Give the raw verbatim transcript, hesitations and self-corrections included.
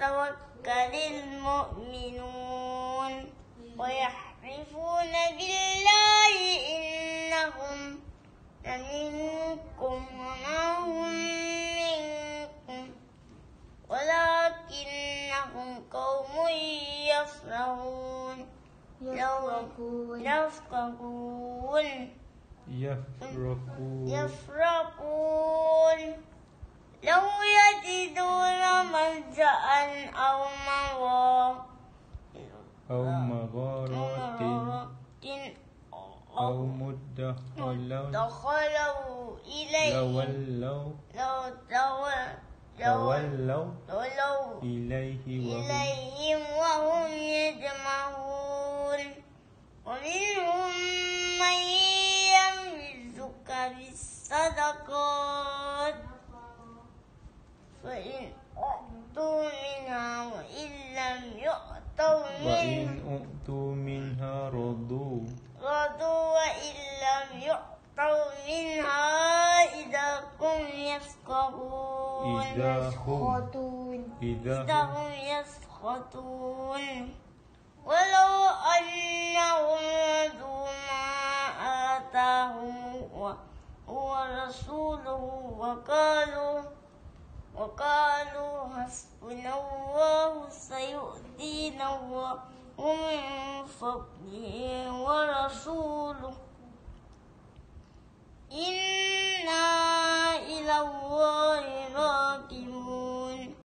فليتوكل المؤمنون ويحلفون بالله إنهم لمنكم وما هم منكم ولكنهم قوم يفرحون يفرقون يفرقون يفرقون يفرقون لو يجدون ملجأ أو مغارة أو مغارات أو مدخلا دخلوا إليه لولوا لو تولوا تولوا إليه وهم إليهم وهم يجمعون ومنهم من يلمزك بالصدقات فإن أعطوا منها وإن لم يؤتوا وإن منها أؤتوا منها رضوا رضوا وإن لم يؤتوا منها إذا هم يسخطون إذا هم خاطون إذا إذا هم هم يسخطون ولو أنهم رضوا ما آتاهم ورسوله وقالوا وقالوا حسبنا الله سيؤتينا الله من فضله ورسوله إنا إلى الله